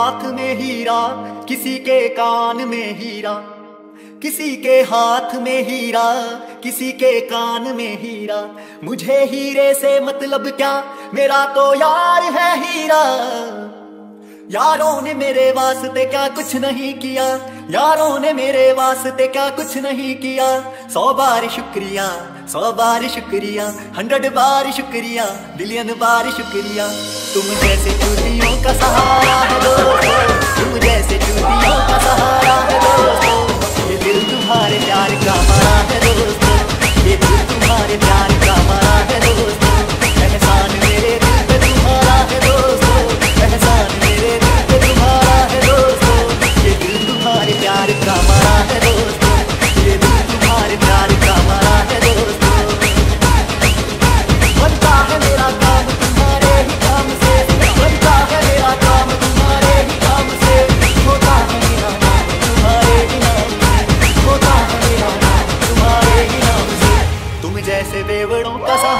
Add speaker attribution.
Speaker 1: हाथ में हीरा, किसी के कान में हीरा, किसी के हाथ में हीरा, किसी के कान में हीरा। मुझे हीरे से मतलब क्या, मेरा तो यार है हीरा। यारों ने मेरे वास्ते क्या कुछ नहीं किया, यारों ने मेरे वास्ते क्या कुछ नहीं किया। 100 बार शुक्रिया, 100 बार शुक्रिया, 100 बार शुक्रिया, बिलियन बार शुक्रिया। तुम जैसे चूतियों का सहारा है दोस्तों, तुम जैसे चूतियों का सहारा है दोस्तों। ये दिल तुम्हारे प्यार का मारा है दोस्तों, ये दिल तुम्हारे प्यार का मारा है दोस्तों। एहसान मेरे दिल पे तुम्हारा है दोस्तों, एहसान मेरे दिल पे तुम्हारा है दोस्तों। ये दिल तुम्हारे प्यार का मारा है दोस्तों, ये दिल तुम्हारे प्यार का मारा है दोस्तों। बनता है मेरा काम तुम्हारे ही काम से, बनता है मेरा काम तुम्हारे ही काम से। होता है मेरा नाम तुम्हारे ही नाम से, होता है मेरा नाम तुम्हारे ही नाम से। तुम जैसे बेवड़ों का